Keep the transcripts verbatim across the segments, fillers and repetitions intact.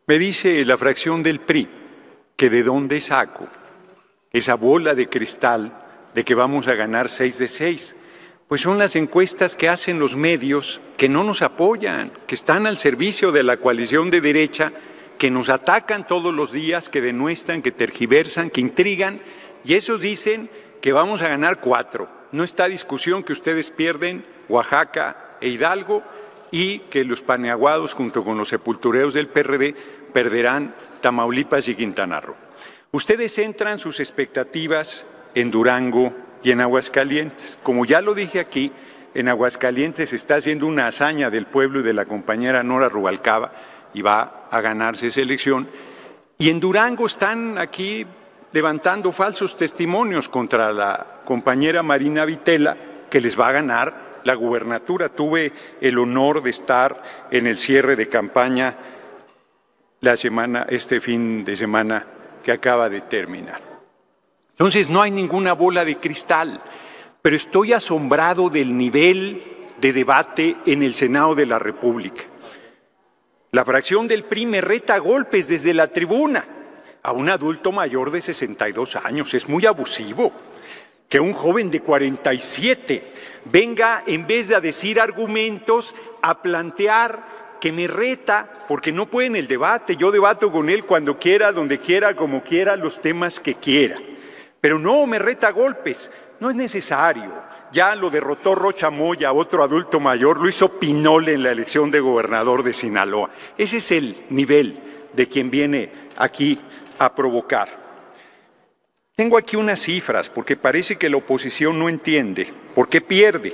Me dice la fracción del P R I que de dónde saco esa bola de cristal de que vamos a ganar seis de seis. Pues son las encuestas que hacen los medios que no nos apoyan, que están al servicio de la coalición de derecha, que nos atacan todos los días, que denuestran, que tergiversan, que intrigan, y esos dicen que vamos a ganar cuatro. No está discusión que ustedes pierden Oaxaca e Hidalgo y que los paneaguados junto con los sepultureros del P R D perderán Tamaulipas y Quintana Roo. Ustedes centran sus expectativas en Durango y en Aguascalientes. Como ya lo dije aquí, en Aguascalientes se está haciendo una hazaña del pueblo y de la compañera Nora Rubalcaba y va a ganarse esa elección. Y en Durango están aquí levantando falsos testimonios contra la compañera Marina Vitela, que les va a ganar la gubernatura. Tuve el honor de estar en el cierre de campaña la semana, este fin de semana que acaba de terminar. Entonces no hay ninguna bola de cristal, pero estoy asombrado del nivel de debate en el Senado de la República. La fracción del P R I me reta a golpes desde la tribuna a un adulto mayor de sesenta y dos años. Es muy abusivo que un joven de cuarenta y siete venga, en vez de a decir argumentos, a plantear que me reta, porque no puede en el debate. Yo debato con él cuando quiera, donde quiera, como quiera, los temas que quiera. Pero no, me reta a golpes. No es necesario. Ya lo derrotó Rocha Moya, otro adulto mayor, lo hizo Pinole en la elección de gobernador de Sinaloa. Ese es el nivel de quien viene aquí a provocar. Tengo aquí unas cifras, porque parece que la oposición no entiende por qué pierde.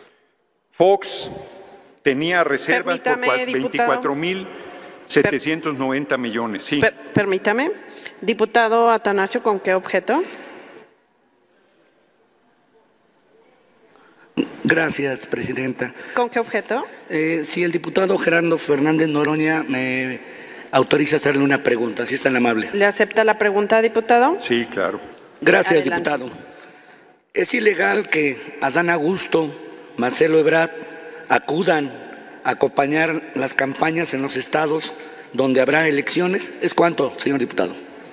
Fox tenía reservas por veinticuatro mil setecientos noventa millones. Sí. Per, permítame. Diputado Atanasio, ¿con qué objeto? Gracias, presidenta. ¿Con qué objeto? Eh, si el diputado Gerardo Fernández Noroña me autoriza a hacerle una pregunta, si es tan amable. ¿Le acepta la pregunta, diputado? Sí, claro. Gracias, Adelante. diputado. ¿Es ilegal que Adán Augusto, Marcelo Ebrard acudan a acompañar las campañas en los estados donde habrá elecciones? ¿Es cuánto, señor diputado?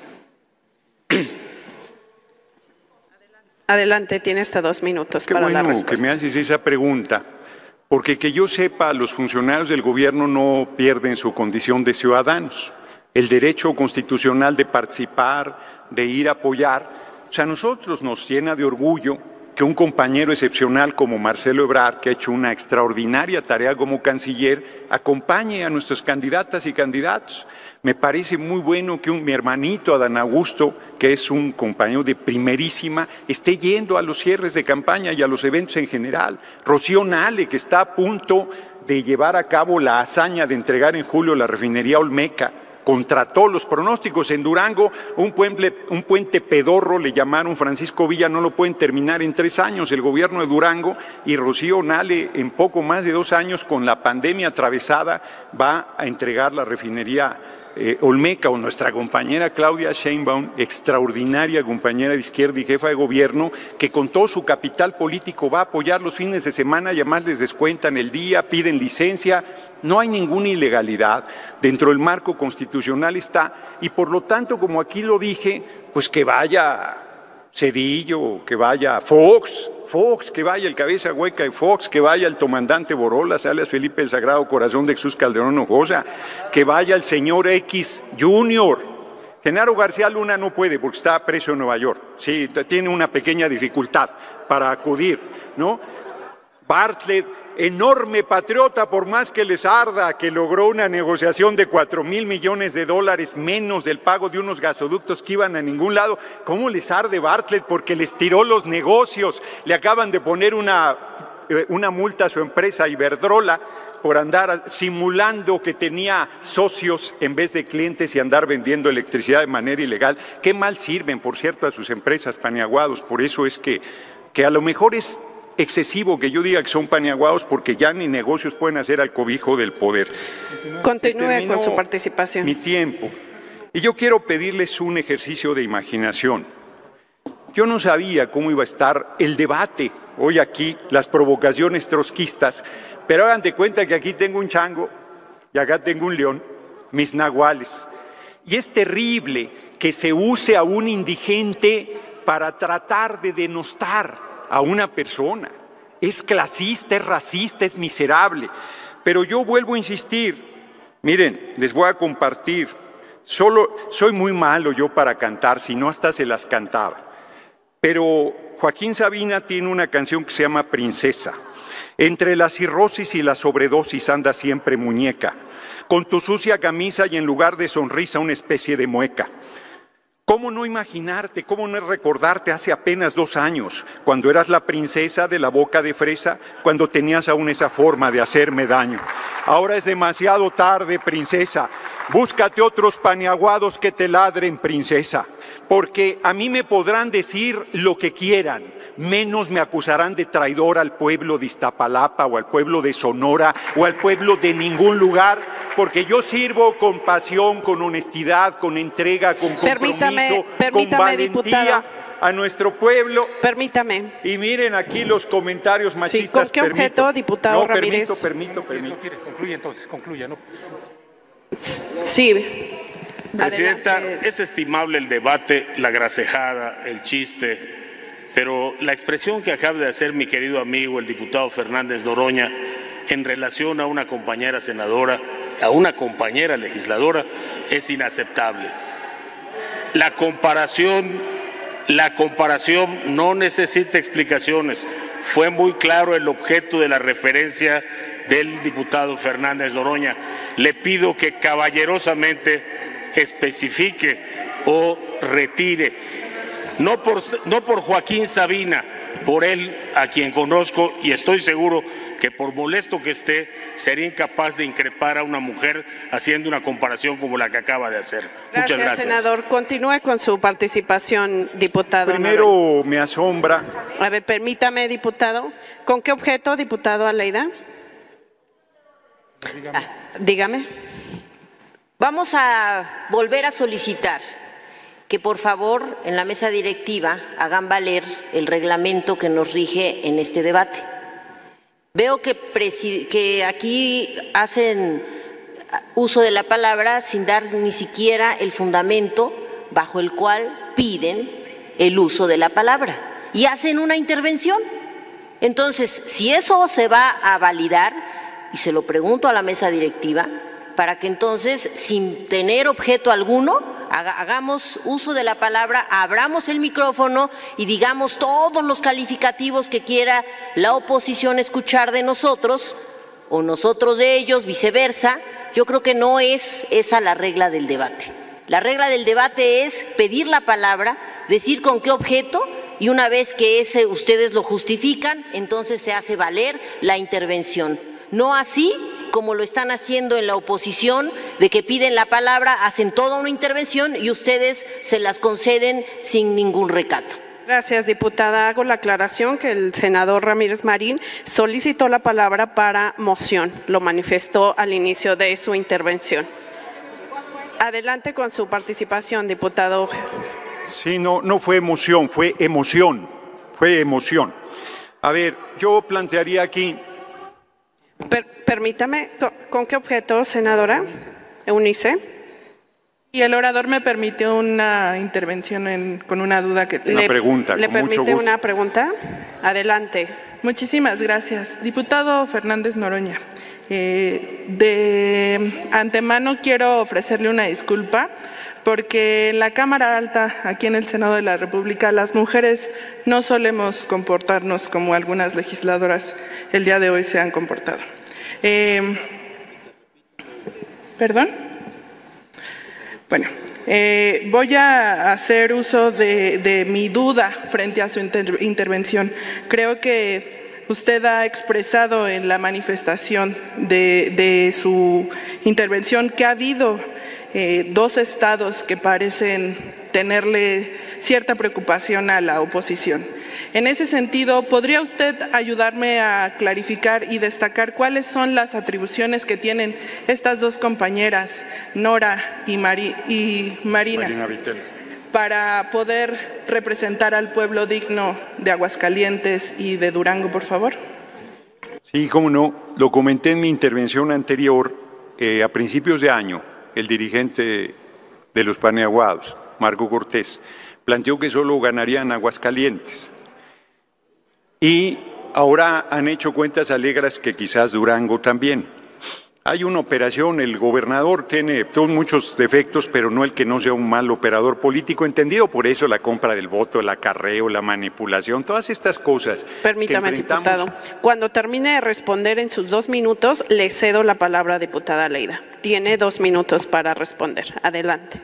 Adelante, tiene hasta dos minutos Qué para bueno la respuesta. que me haces esa pregunta, porque que yo sepa, los funcionarios del gobierno no pierden su condición de ciudadanos. El derecho constitucional de participar, de ir a apoyar. O sea, a nosotros nos llena de orgullo que un compañero excepcional como Marcelo Ebrard, que ha hecho una extraordinaria tarea como canciller, acompañe a nuestras candidatas y candidatos. Me parece muy bueno que un, mi hermanito Adán Augusto, que es un compañero de primerísima, esté yendo a los cierres de campaña y a los eventos en general. Rocío Nale, que está a punto de llevar a cabo la hazaña de entregar en julio la refinería Olmeca, contra todos los pronósticos. En Durango, un puente, un puente pedorro, le llamaron Francisco Villa, no lo pueden terminar en tres años. El gobierno de Durango y Rocío Nale, en poco más de dos años, con la pandemia atravesada, va a entregar la refinería eh, Olmeca. O nuestra compañera Claudia Sheinbaum, extraordinaria compañera de izquierda y jefa de gobierno, que con todo su capital político va a apoyar los fines de semana y además les descuentan el día, piden licencia. No hay ninguna ilegalidad, dentro del marco constitucional está, y por lo tanto, como aquí lo dije, pues que vaya Cedillo, que vaya Fox, Fox, que vaya el cabeza hueca de Fox, que vaya el comandante Borolas, alias Felipe el Sagrado Corazón de Jesús Calderón Hinojosa, que vaya el señor X Junior. Genaro García Luna no puede porque está preso en Nueva York, sí, tiene una pequeña dificultad para acudir, ¿no? Bartlett, enorme patriota, por más que les arda, que logró una negociación de cuatro mil millones de dólares menos del pago de unos gasoductos que iban a ningún lado. ¿Cómo les arde Bartlett? Porque les tiró los negocios. Le acaban de poner una, una multa a su empresa Iberdrola por andar simulando que tenía socios en vez de clientes y andar vendiendo electricidad de manera ilegal. Qué mal sirven, por cierto, a sus empresas paneaguados. Por eso es que, que a lo mejor es excesivo que yo diga que son paneaguados, porque ya ni negocios pueden hacer al cobijo del poder. Continúe con su participación. Mi tiempo. Y yo quiero pedirles un ejercicio de imaginación. Yo no sabía cómo iba a estar el debate hoy aquí, las provocaciones trotskistas, pero hagan de cuenta que aquí tengo un chango y acá tengo un león. mis nahuales. Y es terrible que se use a un indigente para tratar de denostar a una persona. Es clasista, es racista, es miserable. Pero yo vuelvo a insistir, miren, les voy a compartir, solo soy muy malo yo para cantar, si no hasta se las cantaba. Pero Joaquín Sabina tiene una canción que se llama Princesa. Entre la cirrosis y la sobredosis anda siempre muñeca, con tu sucia camisa y en lugar de sonrisa una especie de mueca. ¿Cómo no imaginarte, cómo no recordarte hace apenas dos años, cuando eras la princesa de la boca de fresa, cuando tenías aún esa forma de hacerme daño? Ahora es demasiado tarde, princesa. Búscate otros paniaguados que te ladren, princesa, porque a mí me podrán decir lo que quieran, menos me acusarán de traidor al pueblo de Iztapalapa o al pueblo de Sonora o al pueblo de ningún lugar, porque yo sirvo con pasión, con honestidad, con entrega, con compromiso, Permítame, permítame, con valentía diputado. a nuestro pueblo. Permítame. Y miren aquí los comentarios machistas. Sí, ¿con qué permito. objeto, diputado no, Ramírez? Permito, permito, permito. Concluye entonces, concluya, ¿no? Sí. Presidenta, Adelante. es estimable el debate, la gracejada, el chiste, pero la expresión que acaba de hacer mi querido amigo, el diputado Fernández Noroña, en relación a una compañera senadora, a una compañera legisladora, es inaceptable. La comparación, la comparación no necesita explicaciones. Fue muy claro el objeto de la referencia del diputado Fernández Noroña. Le pido que caballerosamente especifique o retire, no por, no por Joaquín Sabina, por él, a quien conozco y estoy seguro que por molesto que esté, sería incapaz de increpar a una mujer haciendo una comparación como la que acaba de hacer. Gracias, Muchas gracias. senador. Continúe con su participación, diputado. Primero Noroña. me asombra. A ver, permítame, diputado. ¿Con qué objeto, diputado Aleida? Ah, Dígame. Vamos a volver a solicitar que por favor en la mesa directiva hagan valer el reglamento que nos rige en este debate. Veo que, que aquí hacen uso de la palabra sin dar ni siquiera el fundamento bajo el cual piden el uso de la palabra y hacen una intervención. Entonces, si eso se va a validar, y se lo pregunto a la mesa directiva, para que entonces, sin tener objeto alguno, hagamos uso de la palabra, abramos el micrófono y digamos todos los calificativos que quiera la oposición escuchar de nosotros o nosotros de ellos, viceversa. Yo creo que no es esa la regla del debate. La regla del debate es pedir la palabra, decir con qué objeto y una vez que ese ustedes lo justifican, entonces se hace valer la intervención. No así como lo están haciendo en la oposición, de que piden la palabra, hacen toda una intervención y ustedes se las conceden sin ningún recato. Gracias, diputada. Hago la aclaración que el senador Ramírez Marín solicitó la palabra para moción. Lo manifestó al inicio de su intervención. Adelante con su participación, diputado. Sí, no, no fue emoción, fue emoción. Fue emoción. A ver, yo plantearía aquí. Per, permítame, ¿con, ¿con qué objeto, senadora? Eunice. Y el orador me permitió una intervención en, con una duda que Una le, pregunta, ¿Le con mucho permite gusto. una pregunta? Adelante. Muchísimas gracias. Diputado Fernández Noroña, eh, de antemano quiero ofrecerle una disculpa porque en la Cámara Alta, aquí en el Senado de la República, las mujeres no solemos comportarnos como algunas legisladoras el día de hoy se han comportado. Eh, ¿Perdón? Bueno, eh, voy a hacer uso de, de mi duda frente a su inter intervención. Creo que usted ha expresado en la manifestación de, de su intervención que ha habido eh, dos estados que parecen tenerle cierta preocupación a la oposición. En ese sentido, ¿podría usted ayudarme a clarificar y destacar cuáles son las atribuciones que tienen estas dos compañeras, Nora y, Mari y Marina, Marina Vittel, para poder representar al pueblo digno de Aguascalientes y de Durango, por favor? Sí, cómo no. Lo comenté en mi intervención anterior, eh, a principios de año. el dirigente de los Paneaguados, Marco Cortés, planteó que solo ganarían Aguascalientes. Y ahora han hecho cuentas alegres que quizás Durango también. Hay una operación, el gobernador tiene todos muchos defectos, pero no el que no sea un mal operador político, entendido por eso la compra del voto, el acarreo, la manipulación, todas estas cosas. Permítame, que enfrentamos... diputado. Cuando termine de responder en sus dos minutos, le cedo la palabra a diputada Leida. Tiene dos minutos para responder. Adelante.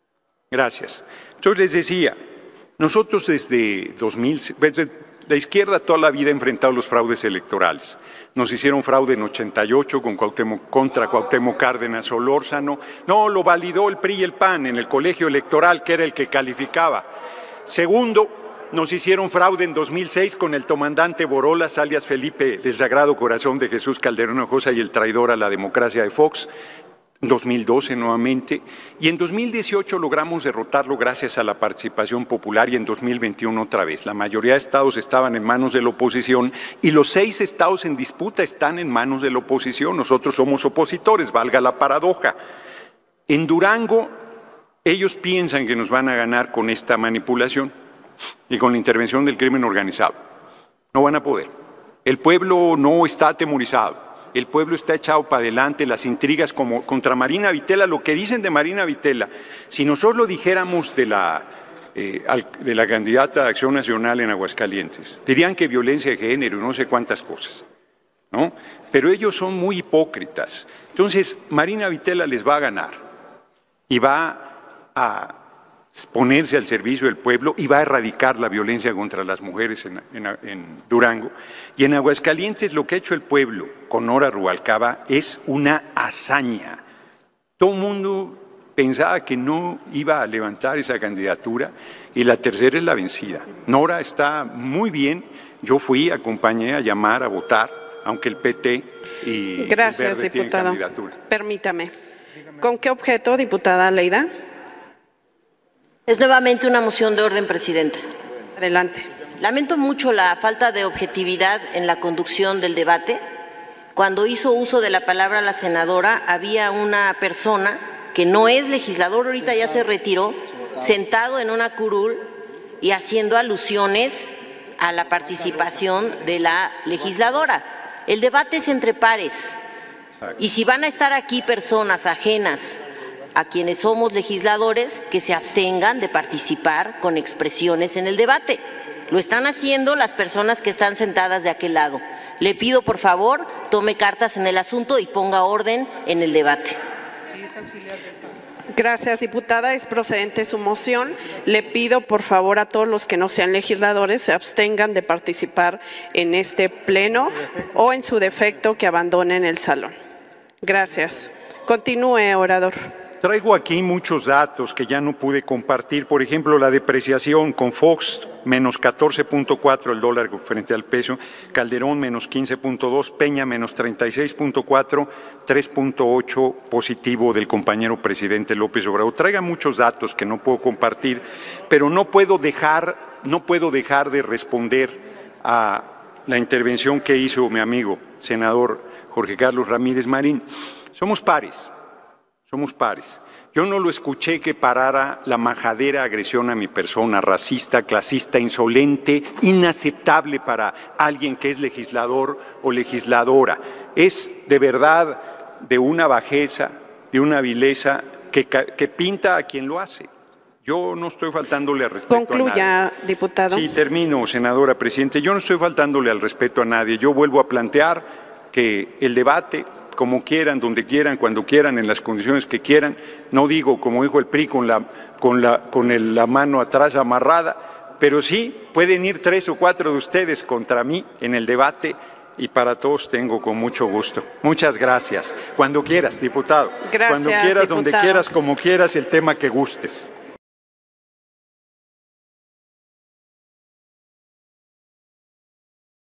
Gracias. Entonces les decía, nosotros desde dos mil, desde la izquierda toda la vida ha enfrentado los fraudes electorales. Nos hicieron fraude en ochenta y ocho con Cuauhtémoc, contra Cuauhtémoc Cárdenas Solórzano. No, lo validó el P R I y el P A N en el colegio electoral, que era el que calificaba. Segundo, nos hicieron fraude en dos mil seis con el comandante Borolas, alias Felipe del Sagrado Corazón de Jesús Calderón Hinojosa y el traidor a la democracia de Fox. dos mil doce nuevamente, y en dos mil dieciocho logramos derrotarlo gracias a la participación popular y en dos mil veintiuno otra vez. La mayoría de estados estaban en manos de la oposición y los seis estados en disputa están en manos de la oposición. Nosotros somos opositores, valga la paradoja. En Durango, ellos piensan que nos van a ganar con esta manipulación y con la intervención del crimen organizado. No van a poder. El pueblo no está atemorizado. El pueblo está echado para adelante, las intrigas como contra Marina Vitela, lo que dicen de Marina Vitela, si nosotros lo dijéramos de la, eh, de la candidata de Acción Nacional en Aguascalientes, dirían que violencia de género y no sé cuántas cosas, ¿no? Pero ellos son muy hipócritas. Entonces, Marina Vitela les va a ganar y va a ponerse al servicio del pueblo y va a erradicar la violencia contra las mujeres en, en, en Durango. Y en Aguascalientes lo que ha hecho el pueblo con Nora Rubalcaba es una hazaña. Todo el mundo pensaba que no iba a levantar esa candidatura y la tercera es la vencida. Nora está muy bien, yo fui, acompañé a llamar a votar, aunque el P T y Gracias, el Verde diputado. tienen candidatura. Permítame. ¿Con qué objeto, diputada Leida? Es nuevamente una moción de orden, presidenta. Adelante. Lamento mucho la falta de objetividad en la conducción del debate. Cuando hizo uso de la palabra la senadora, había una persona que no es legislador, ahorita ya se retiró, sentado en una curul y haciendo alusiones a la participación de la legisladora. El debate es entre pares. Y si van a estar aquí personas ajenas a quienes somos legisladores, que se abstengan de participar con expresiones en el debate. Lo están haciendo las personas que están sentadas de aquel lado. Le pido, por favor, tome cartas en el asunto y ponga orden en el debate. Gracias, diputada. Es procedente su moción. Le pido, por favor, a todos los que no sean legisladores se abstengan de participar en este pleno o, en su defecto, que abandonen el salón. Gracias. Continúe, orador. Traigo aquí muchos datos que ya no pude compartir. Por ejemplo, la depreciación con Fox, menos catorce punto cuatro el dólar frente al peso, Calderón, menos quince punto dos, Peña, menos treinta y seis punto cuatro, tres punto ocho positivo del compañero presidente López Obrador. Traiga muchos datos que no puedo compartir, pero no puedo dejar, no puedo dejar de responder a la intervención que hizo mi amigo, senador Jorge Carlos Ramírez Marín. Somos pares. Somos pares. Yo no lo escuché que parara la majadera agresión a mi persona, racista, clasista, insolente, inaceptable para alguien que es legislador o legisladora. Es de verdad de una bajeza, de una vileza que, que pinta a quien lo hace. Yo no estoy faltándole al respeto Concluya, a nadie. diputado. Sí, termino, senadora presidente. Yo no estoy faltándole al respeto a nadie. Yo vuelvo a plantear que el debate, como quieran, donde quieran, cuando quieran, en las condiciones que quieran. No digo, como dijo el P R I, con la, con la, con el, la mano atrás amarrada, pero sí pueden ir tres o cuatro de ustedes contra mí en el debate y para todos tengo con mucho gusto. Muchas gracias. Cuando quieras, diputado. Gracias, Cuando quieras, diputado. donde quieras, como quieras, el tema que gustes.